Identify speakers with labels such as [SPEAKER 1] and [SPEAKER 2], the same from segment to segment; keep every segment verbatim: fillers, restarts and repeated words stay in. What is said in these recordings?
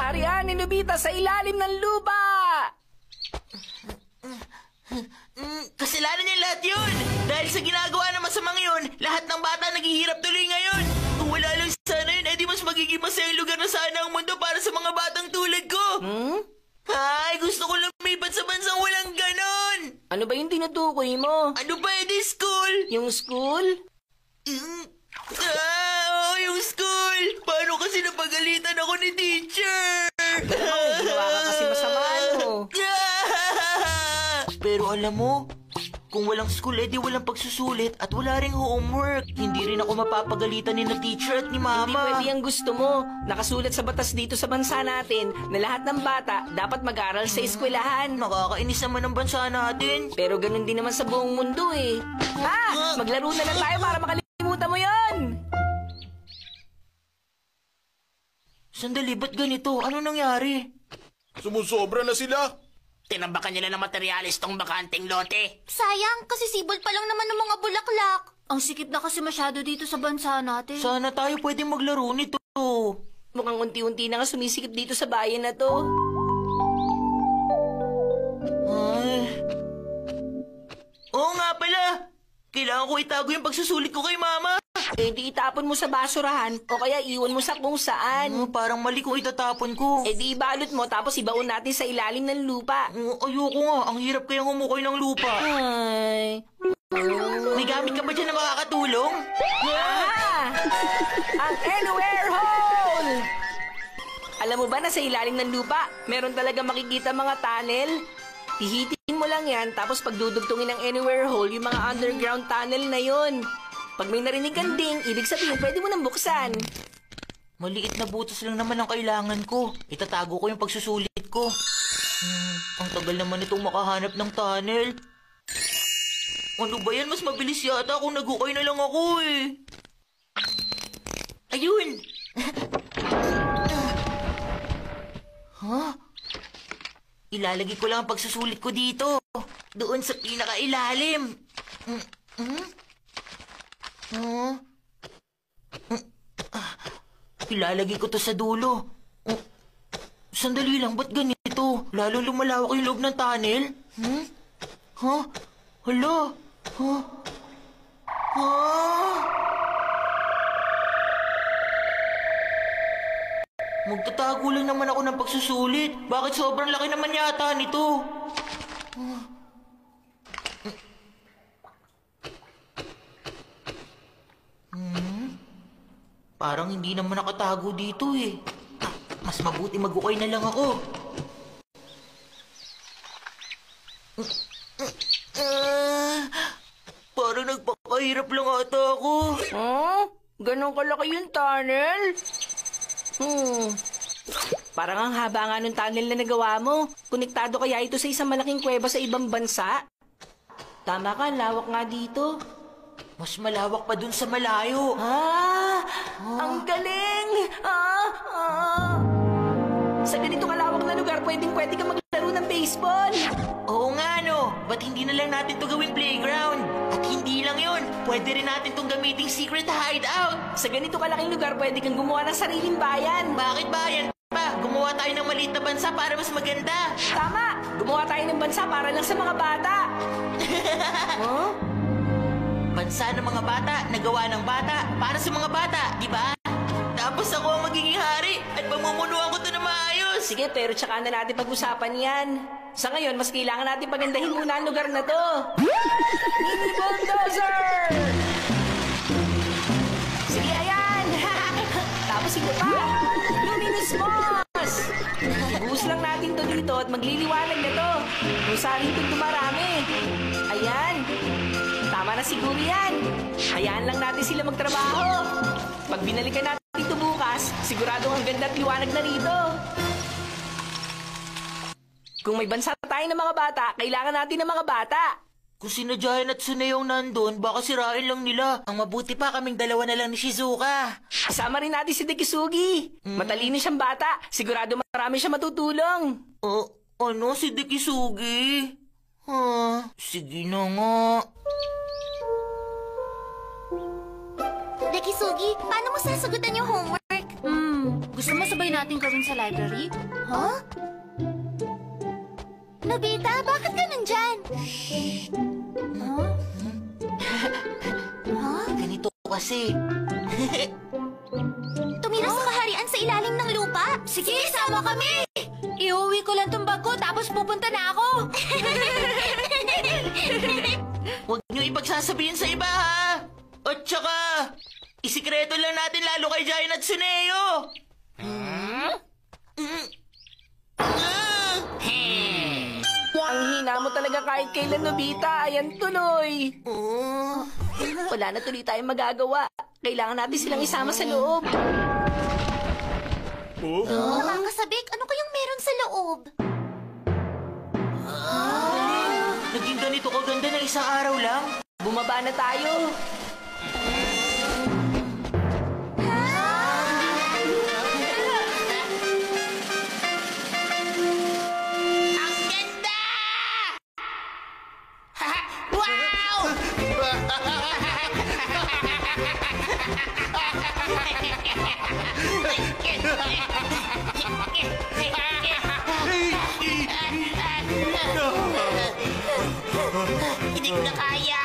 [SPEAKER 1] kaharian ni Nobita sa ilalim ng lupa!
[SPEAKER 2] Mm, kasalanan niya lahat yun! Dahil sa ginagawa ng masamang yun, lahat ng bata naghihirap tuloy ngayon! Kung wala lang sana yun, edi mas magiging masayang lugar na sana ang mundo para sa mga batang tulad ko!
[SPEAKER 1] Hmm?
[SPEAKER 2] Ay, gusto ko lumipat sa bansang walang ganon!
[SPEAKER 1] Ano ba yung tinutukoy mo?
[SPEAKER 2] Ano ba edi school?
[SPEAKER 1] Yung school?
[SPEAKER 2] Mm, ah, oh, yung school! Paano kasi napagalitan ako ni teacher?
[SPEAKER 1] Oh, ginawa ka kasi masama, ano?
[SPEAKER 2] Pero alam mo, kung walang school, edi walang pagsusulit at wala ring homework. Hindi rin ako mapapagalitan ni na teacher at ni mama.
[SPEAKER 1] Hindi pwede ang gusto mo. Nakasulat sa batas dito sa bansa natin na lahat ng bata dapat mag-aral sa eskwelahan.
[SPEAKER 2] Nakakainis naman ang bansa natin.
[SPEAKER 1] Pero ganun din naman sa buong mundo eh. Ha? Maglaro na lang tayo para makalimutan mo yon.
[SPEAKER 2] Sandali, ba't ganito? Ano nangyari?
[SPEAKER 3] Sumusobra na sila.
[SPEAKER 4] Tinambakan nila ng materialis tong bakanteng lote.
[SPEAKER 5] Sayang, kasi sibol pa lang naman ng mga bulaklak. Ang sikip na kasi masyado dito sa bansa natin.
[SPEAKER 2] Sana tayo pwede maglaro nito.
[SPEAKER 1] Mukhang unti-unti na nga sumisikip dito sa bayan na to.
[SPEAKER 2] Ay. Oo nga pala. Kailangan ko itago yung pagsusulit ko kay mama.
[SPEAKER 1] Eh, di itapon mo sa basurahan o kaya iwan mo sa kung saan.
[SPEAKER 2] Oh, parang mali kung itatapon ko.
[SPEAKER 1] Eh, di ibalot mo tapos ibaon natin sa ilalim ng lupa.
[SPEAKER 2] Oh, ayoko nga. Ang hirap kayang humukoy ng lupa.
[SPEAKER 1] Ay.
[SPEAKER 2] May gamit ka ba dyan na makakatulong?
[SPEAKER 1] Ah! Ang anywhere hole! Alam mo ba na sa ilalim ng lupa, meron talaga makikita mga tunnel? Pihitin mo lang yan, tapos pagdudugtungin ng anywhere hole, yung mga underground tunnel na yon. Pag may narinig kang ding, ibig sabihin pwede mo nang buksan.
[SPEAKER 2] Maliit na butas lang naman ang kailangan ko. Itatago ko yung pagsusulit ko. Hmm, ang tagal naman itong makahanap ng tunnel. Ano ba yan? Mas mabilis yata kung nag-ukay na lang ako eh. Ayun! Huh? Ilalagay ko lang ang pagsusulit ko dito. Doon sa pinakailalim. Hmm? Hmm? Huh? Ilalagay ko to sa dulo. Oh, sandali lang, ba't ganito? Lalo lumalawak yung loob ng tunnel? Hmm? Huh? Hala? Huh? Huh? Magtatago lang naman ako ng pagsusulit. Bakit sobrang laki naman yata nito? Huh? Hmm? Parang hindi naman nakatago dito eh. Ah, mas mabuti mag-ukay na lang ako. Uh, parang nagpakahirap lang ata ako.
[SPEAKER 1] Huh? Ganon kalaki yung tunnel? Hmm. Parang ang haba nga ng tunnel na nagawa mo. Konektado kaya ito sa isang malaking kuweba sa ibang bansa? Tama ka, lawak nga dito.
[SPEAKER 2] Mas malawak pa dun sa malayo.
[SPEAKER 1] Ah! Ang galing! Ah! Ah! Sa ganito kalawak na lugar, pwedeng-pwede ka maglaro ng baseball.
[SPEAKER 2] Oo nga, no. Ba't hindi na lang natin to gawing playground? At hindi lang yun. Pwede rin natin tong gamiting secret hideout.
[SPEAKER 1] Sa ganito kalaking lugar, pwede kang gumawa ng sariling bayan.
[SPEAKER 2] Bakit bayan pa? Gumawa tayo ng maliit na bansa para mas maganda.
[SPEAKER 1] Tama! Gumawa tayo ng bansa para lang sa mga bata. Huh?
[SPEAKER 2] Bansa ng mga bata, nagawa ng bata, para sa mga bata, di ba? Tapos ako ang magiging hari at pamumunuan ko to na maayos.
[SPEAKER 1] Sige, pero tsaka na natin pag-usapan yan. Sa ngayon, mas kailangan natin pagandahin muna ang lugar na to. Mini bulldozer! Sige, ayan! Tapos ito pa! Luminous moss! Ibuhos lang natin to dito at magliliwanag na to. Kung saan ito dumarami. Ayan! Tama na siguro yan. Hayaan lang natin sila magtrabaho. Pag binalikan natin ito bukas, sigurado ang ganda at liwanag na rito. Kung may bansa tayo ng mga bata, kailangan natin ng mga bata.
[SPEAKER 2] Kung sinadyayan at sunayong nandun, baka sirain lang nila. Ang mabuti pa kaming dalawa na lang ni Shizuka.
[SPEAKER 1] Kasama rin natin si Dekisugi. Mm. Matalino siyang bata. Sigurado marami siya matutulong.
[SPEAKER 2] Oh, ano si Dekisugi? Ha, sige na nga.
[SPEAKER 5] Dekisugi, paano mo sasagutan yung homework?
[SPEAKER 1] Hmm,
[SPEAKER 5] Gusto mo sabay natin gawin sa library? Huh? Nobita, bakit ka nandyan? Huh? Huh?
[SPEAKER 2] Ganito kasi.
[SPEAKER 5] Tumira sa kaharian sa ilalim ng lupa? Sige, sama kami! Iuwi ko lang tong bag ko, tapos pupunta na ako.
[SPEAKER 2] Huwag niyo ipagsasabihin sa iba, ha? At saka, isikreto lang natin lalo kay Giant at Suneo.
[SPEAKER 4] Hmm?
[SPEAKER 2] Mm.
[SPEAKER 1] Ang hina mo talaga kahit kailan, Nobita. Ayan tuloy.
[SPEAKER 2] Oh.
[SPEAKER 1] Wala na tuloy tayong magagawa. Kailangan natin silang isama sa loob.
[SPEAKER 3] Oh?
[SPEAKER 5] Nakakasabik, ano kayang meron sa loob?
[SPEAKER 2] Naging ganito kaganda na isang araw lang.
[SPEAKER 1] Bumaba na tayo.
[SPEAKER 4] Ang ganda! Wow! Hindi ko na kaya.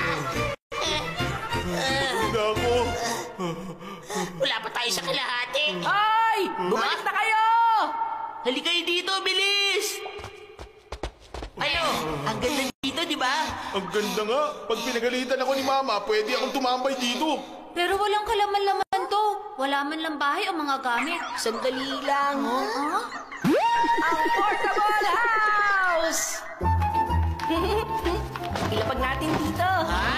[SPEAKER 3] Pagod ako.
[SPEAKER 4] Wala pa tayo sa kalahati.
[SPEAKER 1] Ay! Bumalik na kayo!
[SPEAKER 2] Halika kayo dito, bilis! Ano? Ang ganda dito, di ba?
[SPEAKER 3] Ang ganda nga. Pag pinagalitan ako ni Mama, pwede akong tumambay dito.
[SPEAKER 5] Pero walang kalaman-laman to. Wala man lang bahay o mga gamit.
[SPEAKER 1] Sandali lang.
[SPEAKER 5] Huh?
[SPEAKER 1] Ang portable house! Ilapag natin dito.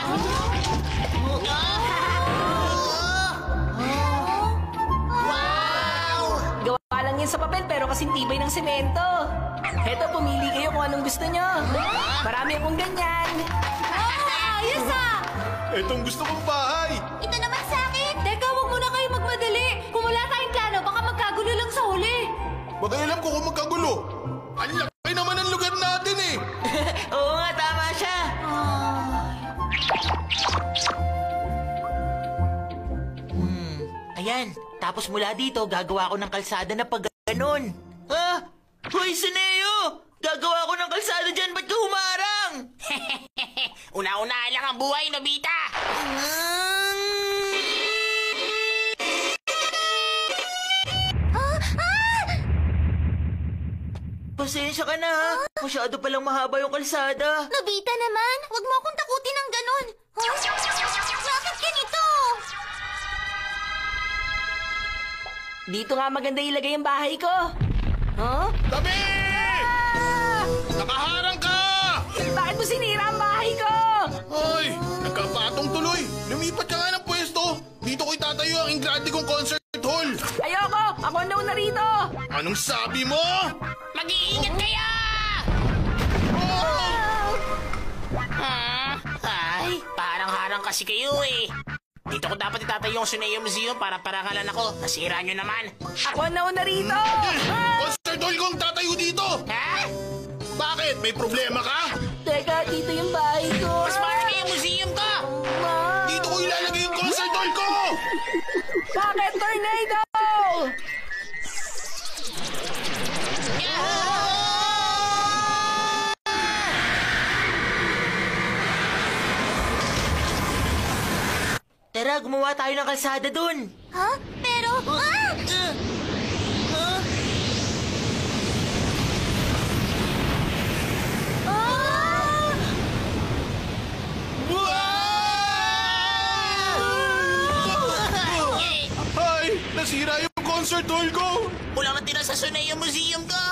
[SPEAKER 4] Wow!
[SPEAKER 1] Gawa lang yan sa papel pero kasing tibay ng semento. Heto, pumili kayo kung anong gusto nyo. Marami akong ganyan.
[SPEAKER 5] Ah, ayos ah!
[SPEAKER 3] Etong gusto kong bahay.
[SPEAKER 5] Ito naman sa akin. Teka, wag muna kayo magmadali. Kung wala tayong plano, baka magkagulo lang sa huli.
[SPEAKER 3] Baka alam ko kung magkagulo. Ang laki naman ang lugar natin eh.
[SPEAKER 2] Oo nga, tama siya. Hmm, ayan. Tapos mula dito, gagawa ko ng kalsada na pag ganon. Ha? Hoy, Suneo! Gagawa ko ng kalsada dyan, ba't ka humarang?
[SPEAKER 4] Una-una lang ang buhay, Nobita!
[SPEAKER 2] Pasensya ka na, ha? Masyado palang mahaba yung kalsada.
[SPEAKER 5] Nobita naman, wag mo akong takutin ng ganon. Huh? Bakit ganito?
[SPEAKER 1] Dito nga maganda ilagay ang bahay ko. Huh?
[SPEAKER 3] Tabi! Nakaharang ka!
[SPEAKER 1] Bakit mo sinira ang bahay ko?
[SPEAKER 3] Hoy, nagkapatong tuloy. Lumipat ka nga ng pwesto. Dito ko itatayo ang Ingrandi kong concert hall.
[SPEAKER 1] Ayoko! Ako ang nauna rito!
[SPEAKER 3] Anong sabi mo?
[SPEAKER 4] Mag-iingat kayo!
[SPEAKER 3] Oh!
[SPEAKER 4] Ah, ay, parang harang kasi kayo eh. Dito ko dapat itatayo ang Suneo Museum para parangalan ako. Nasira nyo naman.
[SPEAKER 1] Ako ang nauna rito!
[SPEAKER 3] Concert hall kong tatayo dito.
[SPEAKER 4] Ha?
[SPEAKER 3] Bakit? May problema ka?
[SPEAKER 1] Teka, dito yung bahay ko.
[SPEAKER 4] Mas malaki yung museum ko!
[SPEAKER 1] Ma!
[SPEAKER 3] Dito ko ilalagay yung concert hall ko!
[SPEAKER 1] Bakit, tornado?
[SPEAKER 2] Tara, gumawa tayo ng kalsada dun.
[SPEAKER 5] Ha? Pero, ah! Ah!
[SPEAKER 3] Ay, nasira yung concert hall ko!
[SPEAKER 4] Kulang na tira sa Suneo Museum ko!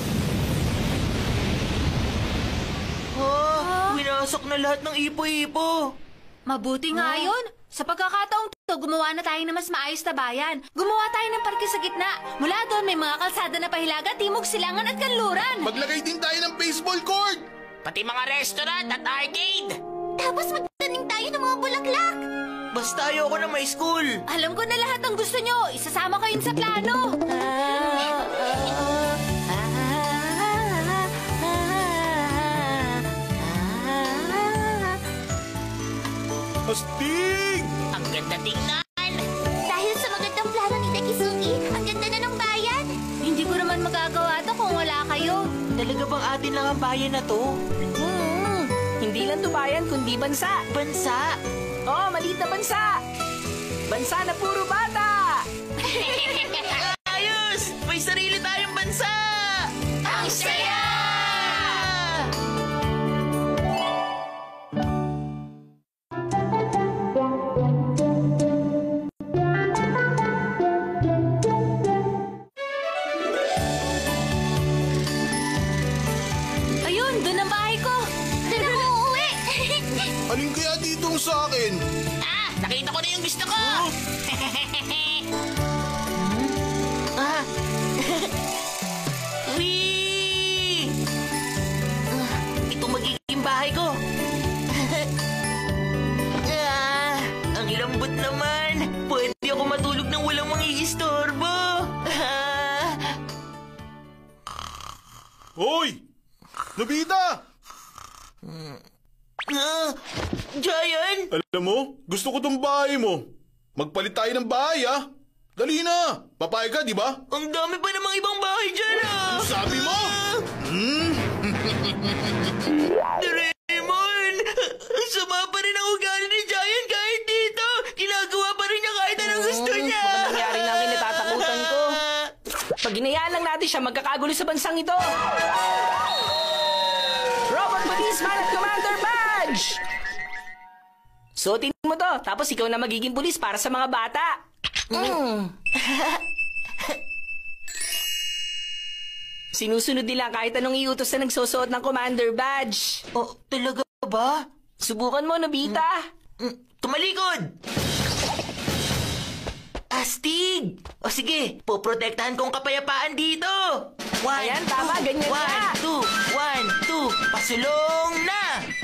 [SPEAKER 2] Oh, winasak na lahat ng ipo-ipo.
[SPEAKER 5] Mabuti nga yun. Sa pagkakataong to, gumawa na tayo ng mas maayos na bayan. Gumawa tayo ng parke sa gitna. Mula doon, may mga kalsada na pahilaga, timog, silangan at kanluran.
[SPEAKER 3] Maglagay din tayo ng baseball court!
[SPEAKER 4] Pati mga restaurant at arcade!
[SPEAKER 5] Tapos magtanim tayo ng mga bulaklak.
[SPEAKER 2] Basta ayoko na may school.
[SPEAKER 5] Alam ko na lahat ng gusto nyo. Isasama ko yun sa plano.
[SPEAKER 3] Astig!
[SPEAKER 4] Ang ganda tingnan!
[SPEAKER 5] Dahil sa magandang plano ni Tekisugi, ang ganda na ng bayan. magagawa to kung wala kayo.
[SPEAKER 2] Talaga bang atin lang ang bayan na to?
[SPEAKER 1] Hmm, hindi lang to bayan, kundi bansa.
[SPEAKER 2] Bansa?
[SPEAKER 1] Oh, maliit na bansa. Bansa na puro bata.
[SPEAKER 2] Ayos! May sarili tayong bansa!
[SPEAKER 4] Ang saya!
[SPEAKER 5] Ayun, doon ang bahay ko. Doon ako uuwi.
[SPEAKER 3] Alin kaya ditong sa akin?
[SPEAKER 4] Ah, nakita ko na yung gusto ko!
[SPEAKER 2] Ah! Wee! Ah, ito magiging bahay ko. Ah, ang lambot naman. Pwede ako matulog nang walang mangiistorbo. Ah.
[SPEAKER 3] Hoy! Nobita!
[SPEAKER 2] Ah, Giant!
[SPEAKER 3] Alam mo, gusto ko tong bahay mo. Magpalit tayo ng bahay, ah. Dali na! Papayag ka, di ba?
[SPEAKER 2] Ang dami pa namang ibang bahay dyan, ah!
[SPEAKER 3] Sabi mo! Hmm?
[SPEAKER 2] Doraemon! Ang sama pa rin ang ugali ni Giant kahit dito! Ginagawa pa rin niya kahit anong gusto niya!
[SPEAKER 1] Baka nangyari na ang kinatatakutan ko. Pag ginayaan lang natin siya, magkakagulo sa bansang ito. Robot Policeman at Commander Badge! Suotin mo to, tapos ikaw na magiging pulis para sa mga bata. Mm. Sinusunod nila kahit anong iutos na nagsusuot ng Commander Badge.
[SPEAKER 2] Oh, talaga ba?
[SPEAKER 1] Subukan mo, Nobita.
[SPEAKER 2] Mm, Tumalikod! Astig! O sige, poprotektahan kong kapayapaan dito! One,
[SPEAKER 1] Ayan, tama,
[SPEAKER 2] two,
[SPEAKER 1] ganyan
[SPEAKER 2] one,
[SPEAKER 1] na.
[SPEAKER 2] two, one, two, pasulong na!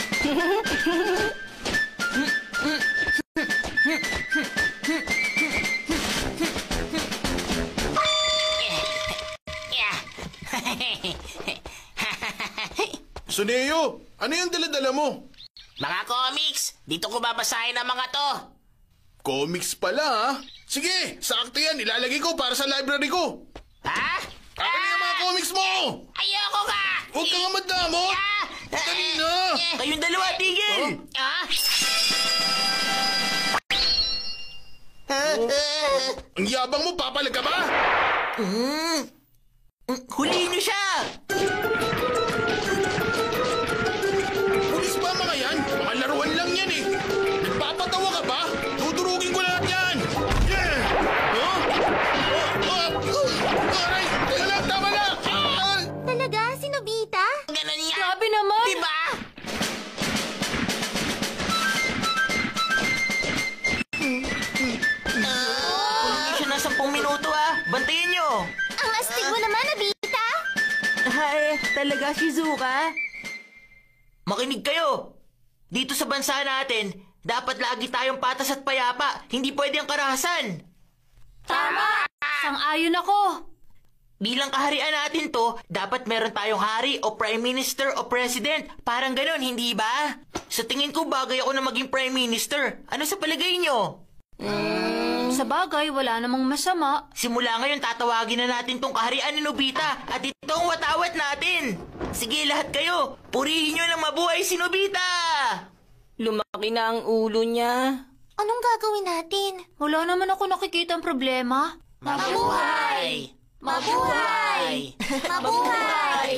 [SPEAKER 4] Yeah.
[SPEAKER 3] Suneo, ano yung dala-dala mo?
[SPEAKER 4] Mga comics, dito ko babasahin ang mga to.
[SPEAKER 3] Comics pala, ha? Sige, sakto yan. Ilalagay ko para sa library ko.
[SPEAKER 4] Ha?
[SPEAKER 3] Akin na yung mga comics mo!
[SPEAKER 4] Ayoko ka!
[SPEAKER 3] Huwag ka nga madamot!
[SPEAKER 4] Ah!
[SPEAKER 3] Dali na!
[SPEAKER 2] Kayong dalawa, tigil!
[SPEAKER 4] Ah?
[SPEAKER 3] Ang yabang mo, papalag ka ba?
[SPEAKER 2] Mm, Huliin niyo siya!
[SPEAKER 3] Pulis ba mga yan? Mga laruan lang yan eh. Nagpapatawa ka ba? Tuturugin ko lahat yan. Yeah! Huh? Oh, oh, oh, aray! Teka lang, tama na! Ah!
[SPEAKER 5] Talaga, si Nobita?
[SPEAKER 4] Ganun yan.
[SPEAKER 5] Grabe naman.
[SPEAKER 4] Diba?
[SPEAKER 2] Huliin siya na sampung minuto, ah! Bantayan niyo!
[SPEAKER 5] Ang astig mo naman, Nobita.
[SPEAKER 2] Ay, talaga, Shizuka? Makinig kayo! Dito sa bansa natin, dapat lagi tayong patas at payapa. Hindi pwede ang karahasan.
[SPEAKER 5] Tama. Sang-ayon ako.
[SPEAKER 2] Bilang kaharian natin to, dapat meron tayong hari o prime minister o president. Parang ganon, hindi ba? Sa tingin ko, bagay ako na maging prime minister. Ano sa palagay nyo?
[SPEAKER 5] Sa bagay, wala namang masama.
[SPEAKER 2] Simula ngayon, tatawagin na natin tong kaharian ni Nobita at ito ang watawat natin. Sige, lahat kayo, purihin nyo ng mabuhay si Nobita!
[SPEAKER 1] Lumaki na ang ulo niya.
[SPEAKER 5] Anong gagawin natin? Wala naman ako nakikita ang problema.
[SPEAKER 4] Mabuhay!
[SPEAKER 5] Mabuhay! Mabuhay!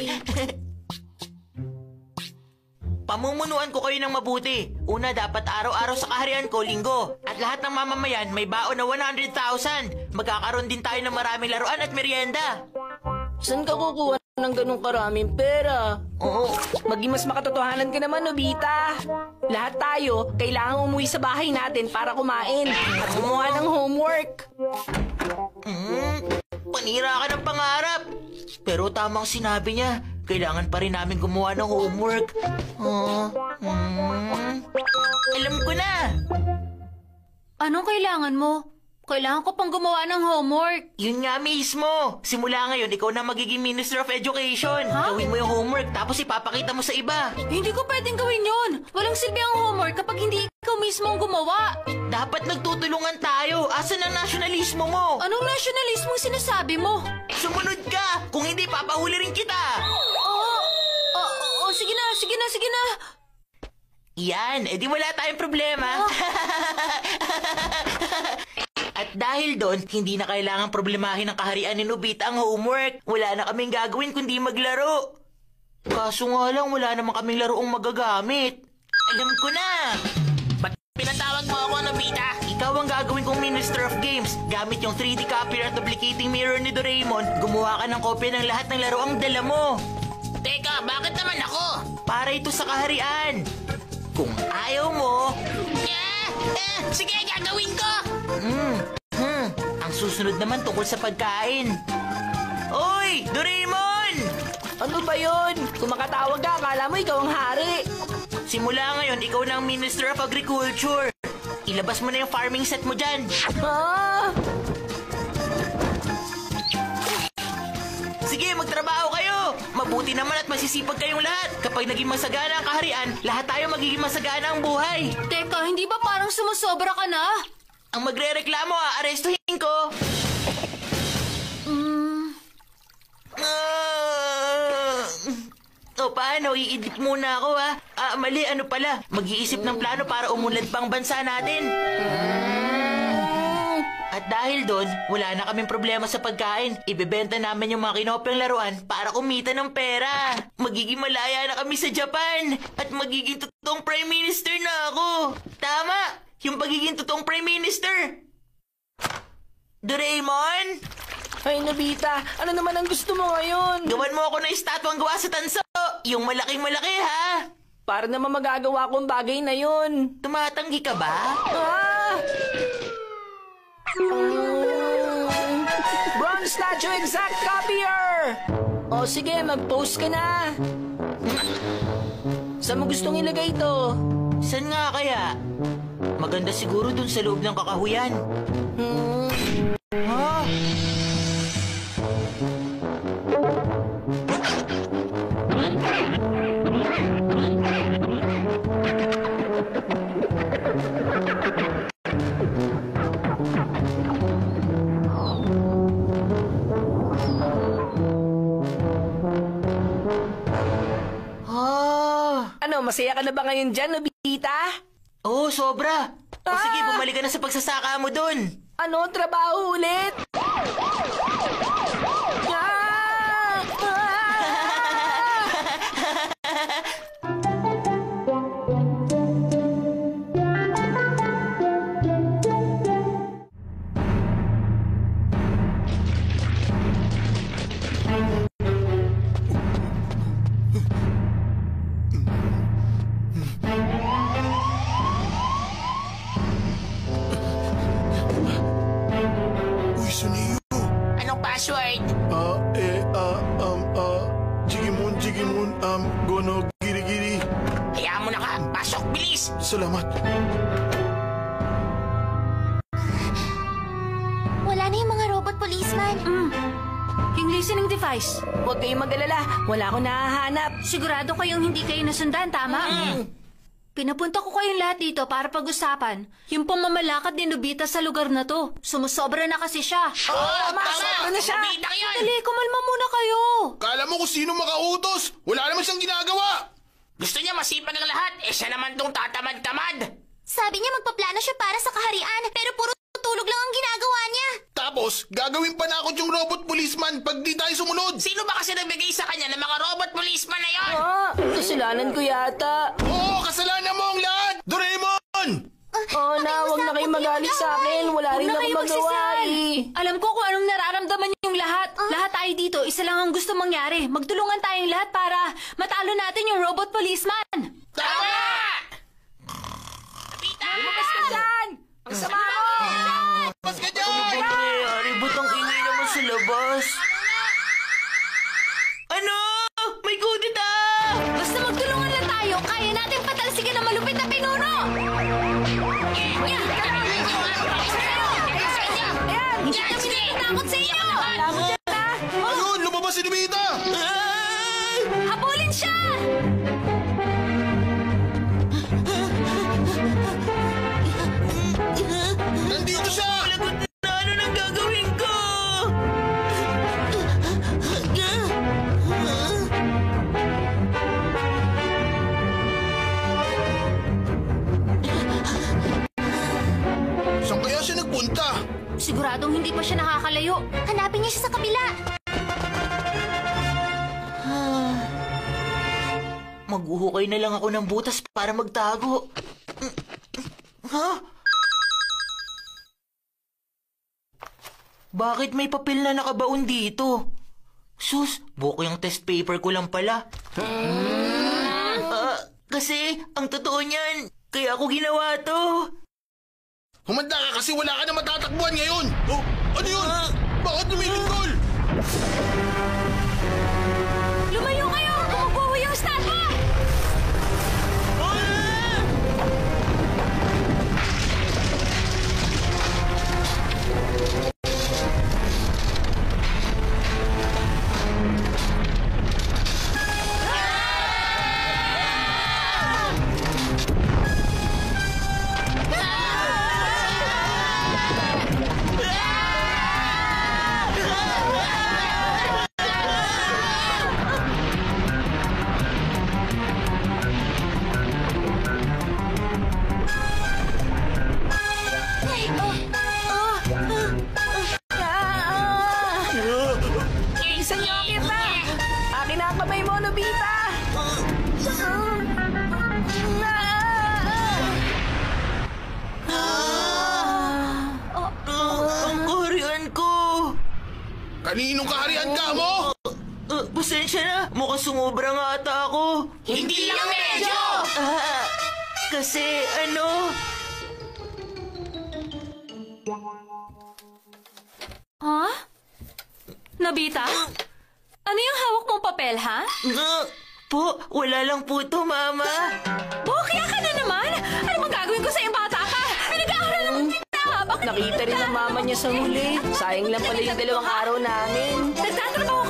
[SPEAKER 2] Pamumunuan ko kayo ng mabuti. Una, dapat araw-araw sa kaharian ko, linggo. At lahat ng mamamayan may baon na one hundred thousand. Magkakaroon din tayo ng maraming laruan at merienda.
[SPEAKER 1] Saan ka kukuha ng ganong karaming pera?
[SPEAKER 2] Oo.
[SPEAKER 1] Maging mas makatotohanan ka naman, Nobita. Lahat tayo, kailangan umuwi sa bahay natin para kumain at gumawa ng homework.
[SPEAKER 2] Mm, panira ka ng pangarap. Pero tamang sinabi niya, kailangan pa rin namin gumawa ng homework. Oh, mm, alam ko na.
[SPEAKER 5] Anong kailangan mo? Kailangan ko pang gumawa ng homework.
[SPEAKER 2] Yun nga mismo. Simula ngayon, ikaw na magiging Minister of Education.
[SPEAKER 5] Ha?
[SPEAKER 2] Gawin mo yung homework, tapos ipapakita mo sa iba.
[SPEAKER 5] Hindi ko pwedeng gawin yun. Walang silbi ang homework kapag hindi ikaw mismo ang gumawa.
[SPEAKER 2] Dapat nagtutulungan tayo. Asan ang nasyonalismo mo?
[SPEAKER 5] Anong nasyonalismo sinasabi mo?
[SPEAKER 2] Sumunod ka! Kung hindi Yan, edi wala tayong problema. At dahil doon, hindi na kailangang problemahin ng kaharian ni Nobita ang homework. Wala na kaming gagawin kundi maglaro. Kaso nga lang, wala naman kaming laroong magagamit. Alam ko na.
[SPEAKER 4] Ba't pinatawag mo ako, Nobita?
[SPEAKER 2] Ikaw ang gagawin kong Minister of Games. Gamit yung three D copier at duplicating mirror ni Doraemon, gumawa ka ng kopya ng lahat ng laroang dala mo.
[SPEAKER 4] Teka, bakit naman ako?
[SPEAKER 2] Para ito sa kaharian. Kung ayaw mo...
[SPEAKER 4] Eh, eh, sige, gagawin ko!
[SPEAKER 2] Hmm, hmm. Ang susunod naman tungkol sa pagkain. Oy, Doraemon!
[SPEAKER 1] Ano ba yun? Kung makatawag ka, akala mo ikaw ang hari.
[SPEAKER 2] Simula ngayon, ikaw na ang Minister of Agriculture. Ilabas mo na yung farming set mo dyan.
[SPEAKER 1] Ah!
[SPEAKER 2] Sige, magtrabaho kayo! Mabuti naman at masisipag kayong lahat. Kapag naging masagana ang kaharian, lahat tayo magiging masagana ang buhay.
[SPEAKER 5] Teka, hindi ba parang sumusobra ka na?
[SPEAKER 2] Ang magre-reklamo, aarestuhin ko.
[SPEAKER 5] Mm.
[SPEAKER 2] Ah, o paano? Iidip muna ako ha. Ah, mali, ano pala? Mag-iisip ng plano para umunlad pang bansa natin. At dahil doon, wala na kaming problema sa pagkain. Ibebenta namin yung mga kinopyang laruan para kumita ng pera. Magiging malaya na kami sa Japan. At magiging totoong Prime Minister na ako. Tama! Yung pagiging totoong Prime Minister. Doraemon?
[SPEAKER 1] Ay, Nobita, ano naman ang gusto mo ngayon?
[SPEAKER 2] Gawan mo ako ng estatwang gawa sa tanso. Yung malaking malaki ha.
[SPEAKER 1] Para naman magagawa kong bagay na yun.
[SPEAKER 2] Tumatanggi ka ba?
[SPEAKER 1] Ah! Mm. Bronze statue exact copier! O sige, mag-post ka na. Saan mo gustong ilagay ito?
[SPEAKER 2] Saan nga kaya? Maganda siguro dun sa loob ng kakahuyan.
[SPEAKER 1] Hmm.
[SPEAKER 2] Ha?
[SPEAKER 1] Ano, masaya ka na ba ngayon dyan, Nobita?
[SPEAKER 2] Oo, sobra. O
[SPEAKER 1] Ah!
[SPEAKER 2] sige, bumalik ka na sa pagsasaka mo dun.
[SPEAKER 1] Ano, trabaho ulit? Ah!
[SPEAKER 3] Uy, Suneo.
[SPEAKER 4] Anong password?
[SPEAKER 3] Ah, eh, ah, um, ah, Jigimon, Jigimon, um, Gono, Giri-Giri.
[SPEAKER 4] Hayaan mo na ka. Pasok, bilis!
[SPEAKER 3] Salamat.
[SPEAKER 5] Wala na yung mga robot policeman.
[SPEAKER 1] Mm.
[SPEAKER 5] Yung listening device.
[SPEAKER 1] Huwag kayong mag-alala. Wala akong nahahanap.
[SPEAKER 5] Sigurado kayong hindi kayo nasundan, tama? Pinapunta ko kayong lahat dito para pag-usapan yung pamamalakad ni Nobita sa lugar na to. Sumusobra na kasi siya.
[SPEAKER 4] Oo,
[SPEAKER 1] tama, sobra na siya.
[SPEAKER 4] Nobita yan!
[SPEAKER 5] Dali, kumalma muna kayo.
[SPEAKER 3] Kala mo kung sino makautos. Wala naman siyang ginagawa.
[SPEAKER 4] Gusto niya masipag ang lahat. Eh, siya naman tong tatamad-tamad.
[SPEAKER 5] Sabi niya magpaplano siya para sa kaharian, pero puro tulog lang ang ginagawa niya.
[SPEAKER 3] Tapos, gagawin pa na ako yung robot policeman pag di tayo sumunod.
[SPEAKER 4] Sino ba kasi nagbigay sa kanya ng mga robot policeman na yon?
[SPEAKER 1] Ah, kasalanan ko yata.
[SPEAKER 3] Oo, kasalanan mo ang lahat! Doraemon!
[SPEAKER 1] Oh na, huwag na kayong magalit sa akin. Wala rin
[SPEAKER 5] Huwag na
[SPEAKER 1] ako
[SPEAKER 5] kayo
[SPEAKER 1] magawa
[SPEAKER 5] magsisal.
[SPEAKER 1] eh.
[SPEAKER 5] Alam ko kung anong nararamdaman yung lahat. Lahat tayo dito, isa lang ang gusto mangyari. Magtulungan tayong lahat para matalo natin yung robot policeman.
[SPEAKER 4] Tama! Nobita!
[SPEAKER 1] Lumabas ka dyan! Ang sama mo!
[SPEAKER 3] Mas ka dyan!
[SPEAKER 2] Ano ba nangyayari? Ba't ang ingay naman sa labas? Ano? May kudita!
[SPEAKER 5] Basta magtulungan lang tayo, kaya natin patalsikin ang malupit na pinuno! Yan! Hindi kami natatakot sa inyo!
[SPEAKER 3] Ayun, lumabas si Nobita!
[SPEAKER 2] Ay!
[SPEAKER 5] Habulin siya!
[SPEAKER 3] Nandito siya!
[SPEAKER 2] Lagot na, ano nang gagawin ko?
[SPEAKER 5] malayo. Hanapin niyo siya sa kabila.
[SPEAKER 2] Maghuhukay na lang ako ng butas para magtago. Ha? Bakit may papel na nakabaon dito? Sus, buko yung test paper ko lang pala. Ah, kasi, ang totoo niyan, kaya ako ginawa to.
[SPEAKER 3] Humanda ka kasi wala ka na matatakbuhan ngayon! Oh, ano yun? Bakit lumilindol?
[SPEAKER 5] Lumayo kayo! Gumuguho yung statwa!
[SPEAKER 1] Isa niyo kita! Akin na ang kamay mo, Nobita!
[SPEAKER 2] Ang kaharian ko!
[SPEAKER 3] Kaninong kaharian ka mo?
[SPEAKER 2] Uh, pasensya na, mukhang sumobra nga ata ako.
[SPEAKER 4] Hindi lang medyo!
[SPEAKER 2] Ah, kasi ano...
[SPEAKER 5] Ha? Nobita? Ano yung hawak mong papel, ha?
[SPEAKER 2] Uh, po, wala lang po to, Mama.
[SPEAKER 5] Bokya ka na naman! Ano bang gagawin ko sa iyong bata ka? Pinag-aaral naman kita! Bakit
[SPEAKER 1] Nakita rin ng mama niya sa huli. Sayang lang pala yung dalawang araw namin.
[SPEAKER 5] Nagtatrabaho